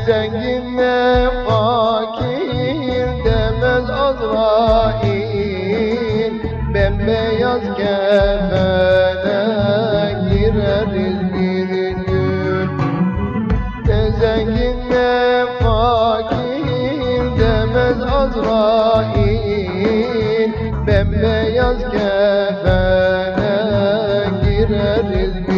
zengin ne fakir demez Azrail. Bembeyaz kefene gireriz bir gün. Ne zengin ne fakir demez Azrail. Bembeyaz kefene gireriz bir gün.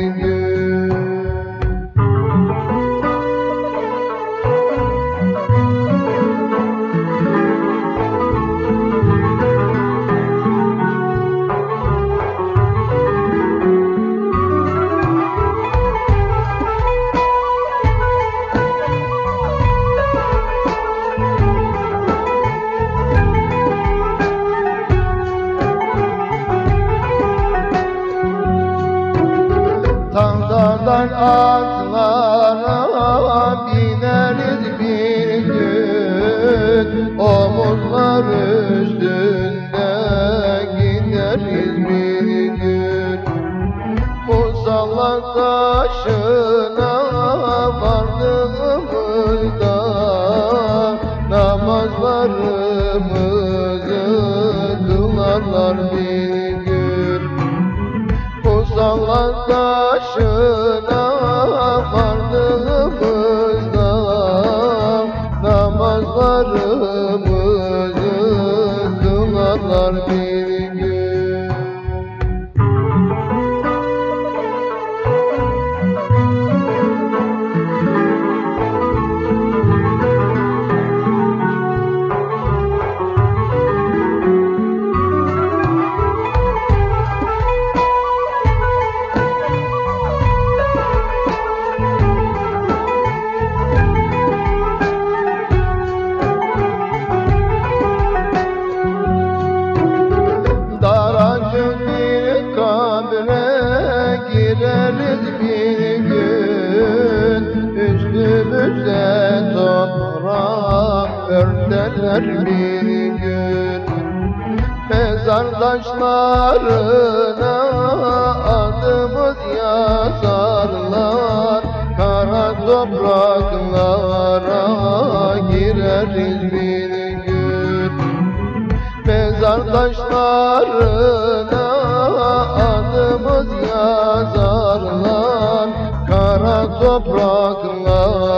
Dağlardan atlara bineriz bir gün. Omuzlar üstünde gideriz bir gün. Musallat taşına vardığımızda namazlarımızı kılarlar bir gün. Musallat taşına vardığımızda namazlarımızı kılarlar bir gün. Gireriz bir gün, üstümüze toprak örterler bir gün. Mezar taşlarına adımız yazarlar, kara topraklara gireriz bir gün. Mezar taşlarına adımız yazarlar, kara topraklar